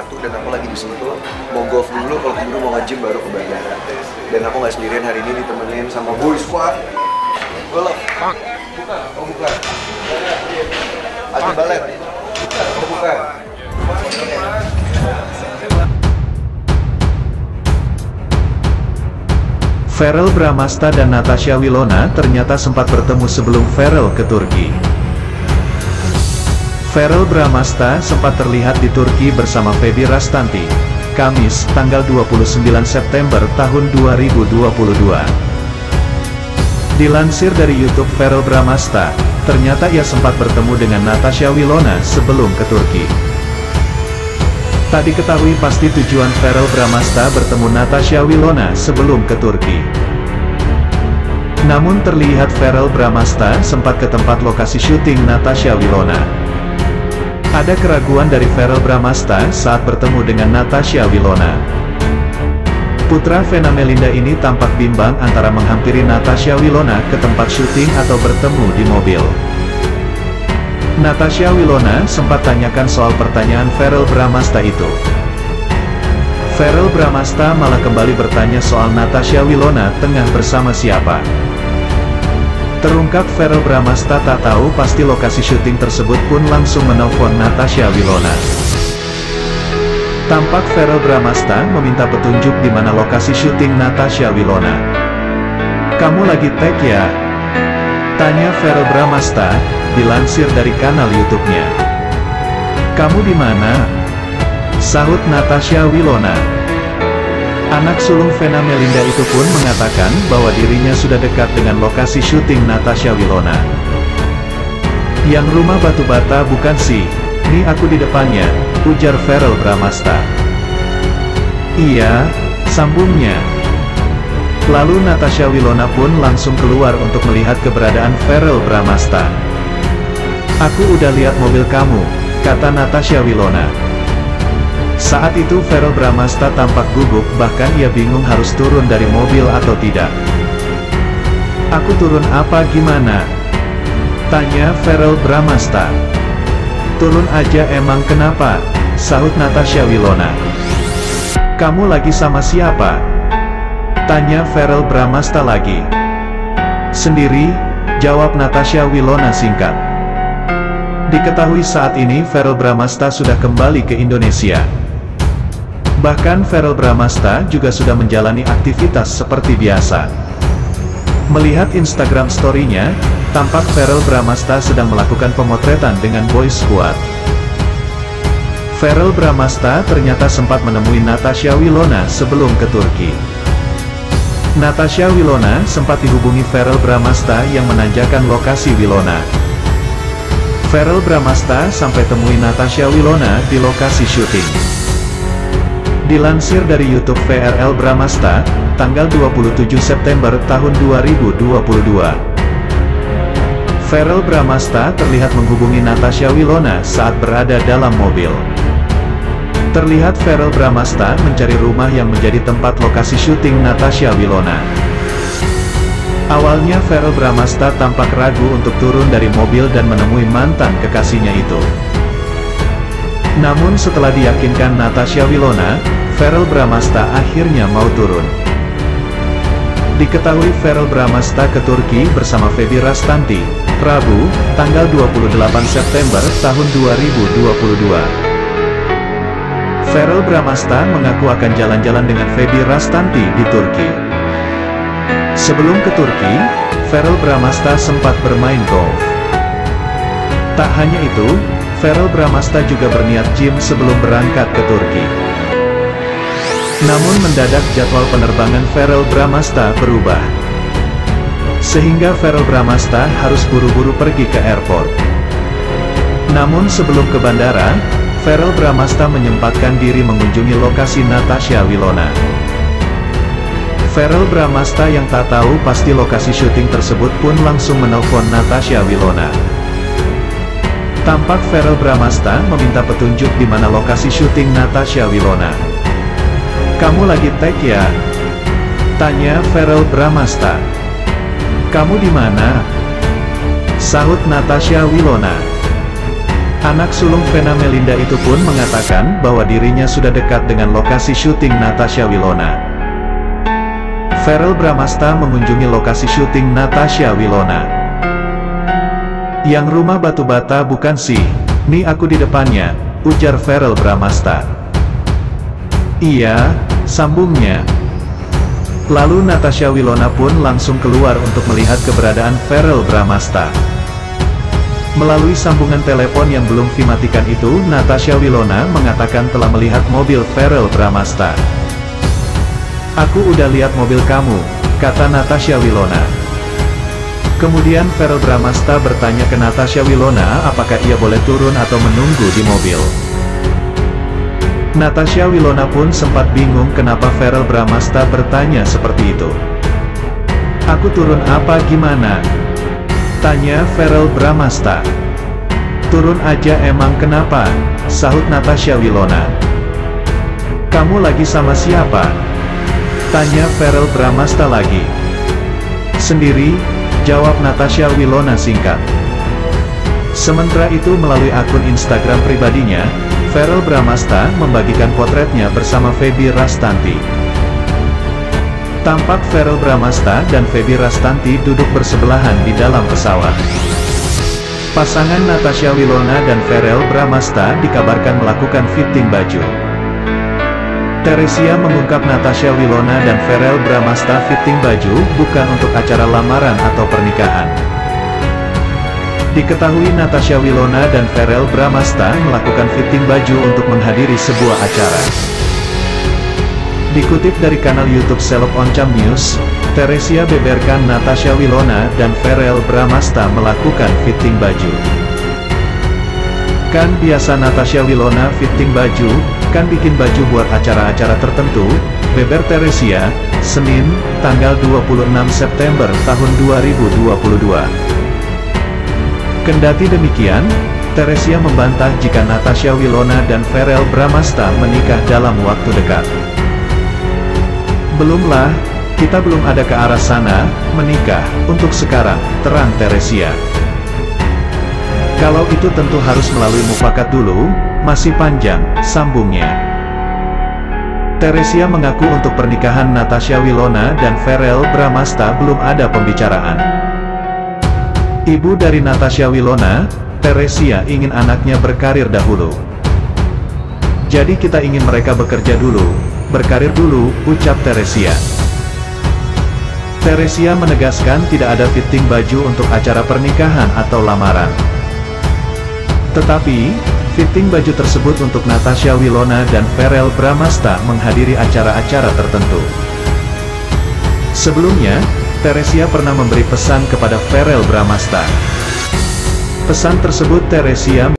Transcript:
waktu dan aku lagi di Sentul, mau golf dulu, kalau keburu mau nge-gym baru ke bandara. Dan aku nggak sendirian hari ini, ditemenin sama Boy Squad. Golf. Bukan. Oh bukan. Ati Balet. Oh bukan. Verrell Bramasta dan Natasha Wilona ternyata sempat bertemu sebelum Verrell ke Turki. Verrell Bramasta sempat terlihat di Turki bersama Feby Rastanti, Kamis, tanggal 29 September tahun 2022. Dilansir dari YouTube Verrell Bramasta, ternyata ia sempat bertemu dengan Natasha Wilona sebelum ke Turki. Tak diketahui pasti tujuan Verrell Bramasta bertemu Natasha Wilona sebelum ke Turki. Namun terlihat Verrell Bramasta sempat ke tempat lokasi syuting Natasha Wilona. Ada keraguan dari Verrell Bramasta saat bertemu dengan Natasha Wilona. Putra Vena Melinda ini tampak bimbang antara menghampiri Natasha Wilona ke tempat syuting atau bertemu di mobil. Natasha Wilona sempat tanyakan soal pertanyaan Verrell Bramasta itu. Verrell Bramasta malah kembali bertanya soal Natasha Wilona tengah bersama siapa. Terungkap Verrell Bramasta tak tahu pasti lokasi syuting tersebut pun langsung menelpon Natasha Wilona. Tampak Verrell Bramasta meminta petunjuk di mana lokasi syuting Natasha Wilona. "Kamu lagi tag ya?" tanya Verrell Bramasta, dilansir dari kanal YouTube-nya. "Kamu di mana?" sahut Natasha Wilona. Anak sulung Vena Melinda itu pun mengatakan bahwa dirinya sudah dekat dengan lokasi syuting Natasha Wilona. "Yang rumah batu bata bukan sih, nih aku di depannya," ujar Verrell Bramasta. "Iya," sambungnya. Lalu Natasha Wilona pun langsung keluar untuk melihat keberadaan Verrell Bramasta. "Aku udah lihat mobil kamu," kata Natasha Wilona. Saat itu Verrell Bramasta tampak gugup, bahkan ia bingung harus turun dari mobil atau tidak. "Aku turun apa gimana?" tanya Verrell Bramasta. "Turun aja emang kenapa?" sahut Natasha Wilona. "Kamu lagi sama siapa?" tanya Verrell Bramasta lagi. "Sendiri," jawab Natasha Wilona singkat. Diketahui saat ini Verrell Bramasta sudah kembali ke Indonesia. Bahkan Verrell Bramasta juga sudah menjalani aktivitas seperti biasa. Melihat Instagram story-nya, tampak Verrell Bramasta sedang melakukan pemotretan dengan Boy Squad. Verrell Bramasta ternyata sempat menemui Natasha Wilona sebelum ke Turki. Natasha Wilona sempat dihubungi Verrell Bramasta yang menanyakan lokasi Wilona. Verrell Bramasta sampai temui Natasha Wilona di lokasi syuting. Dilansir dari YouTube VRL Bramasta, tanggal 27 September tahun 2022. Verrell Bramasta terlihat menghubungi Natasha Wilona saat berada dalam mobil. Terlihat Verrell Bramasta mencari rumah yang menjadi tempat lokasi syuting Natasha Wilona. Awalnya Verrell Bramasta tampak ragu untuk turun dari mobil dan menemui mantan kekasihnya itu. Namun setelah diyakinkan Natasha Wilona, Verrell Bramasta akhirnya mau turun. Diketahui Verrell Bramasta ke Turki bersama Feby Rastanti, Rabu, tanggal 28 September tahun 2022. Verrell Bramasta mengaku akan jalan-jalan dengan Feby Rastanti di Turki. Sebelum ke Turki, Verrell Bramasta sempat bermain golf. Tak hanya itu, Verrell Bramasta juga berniat gym sebelum berangkat ke Turki. Namun mendadak jadwal penerbangan Verrell Bramasta berubah. Sehingga Verrell Bramasta harus buru-buru pergi ke airport. Namun sebelum ke bandara, Verrell Bramasta menyempatkan diri mengunjungi lokasi Natasha Wilona. Verrell Bramasta yang tak tahu pasti lokasi syuting tersebut pun langsung menelpon Natasha Wilona. Tampak Verrell Bramasta meminta petunjuk di mana lokasi syuting Natasha Wilona. "Kamu lagi tag ya?" tanya Verrell Bramasta. "Kamu di mana?" sahut Natasha Wilona. Anak sulung Vena Melinda itu pun mengatakan bahwa dirinya sudah dekat dengan lokasi syuting Natasha Wilona. Verrell Bramasta mengunjungi lokasi syuting Natasha Wilona. Yang rumah batu bata bukan sih, nih aku di depannya, ujar Verrell Bramasta. Iya, sambungnya. Lalu Natasha Wilona pun langsung keluar untuk melihat keberadaan Verrell Bramasta. Melalui sambungan telepon yang belum dimatikan itu, Natasha Wilona mengatakan telah melihat mobil Verrell Bramasta. Aku udah lihat mobil kamu, kata Natasha Wilona. Kemudian Verrell Bramasta bertanya ke Natasha Wilona apakah ia boleh turun atau menunggu di mobil. Natasha Wilona pun sempat bingung kenapa Verrell Bramasta bertanya seperti itu. Aku turun apa gimana? Tanya Verrell Bramasta. Turun aja emang kenapa? Sahut Natasha Wilona. Kamu lagi sama siapa? Tanya Verrell Bramasta lagi. Sendiri, jawab Natasha Wilona singkat. Sementara itu melalui akun Instagram pribadinya, Verrell Bramasta membagikan potretnya bersama Feby Rastanti. Tampak Verrell Bramasta dan Feby Rastanti duduk bersebelahan di dalam pesawat. Pasangan Natasha Wilona dan Verrell Bramasta dikabarkan melakukan fitting baju. Teresia mengungkap Natasha Wilona dan Verrell Bramasta fitting baju bukan untuk acara lamaran atau pernikahan. Diketahui Natasha Wilona dan Verrell Bramasta melakukan fitting baju untuk menghadiri sebuah acara. Dikutip dari kanal YouTube Seleb Oncom News, Teresia beberkan Natasha Wilona dan Verrell Bramasta melakukan fitting baju. Kan biasa Natasha Wilona fitting baju, kan bikin baju buat acara-acara tertentu, beber Teresia, Senin, tanggal 26 September tahun 2022. Kendati demikian, Teresia membantah jika Natasha Wilona dan Verrell Bramasta menikah dalam waktu dekat. Belumlah, kita belum ada ke arah sana, menikah, untuk sekarang, terang Teresia. Kalau itu tentu harus melalui mufakat dulu, masih panjang, sambungnya. Teresia mengaku untuk pernikahan Natasha Wilona dan Verrell Bramasta belum ada pembicaraan. Ibu dari Natasha Wilona, Teresia ingin anaknya berkarir dahulu. Jadi kita ingin mereka bekerja dulu, berkarir dulu, ucap Teresia. Teresia menegaskan tidak ada fitting baju untuk acara pernikahan atau lamaran. Tetapi, fitting baju tersebut untuk Natasha Wilona dan Verrell Bramasta menghadiri acara-acara tertentu. Sebelumnya, Teresia pernah memberi pesan kepada Verrell Bramasta. Pesan tersebut Teresia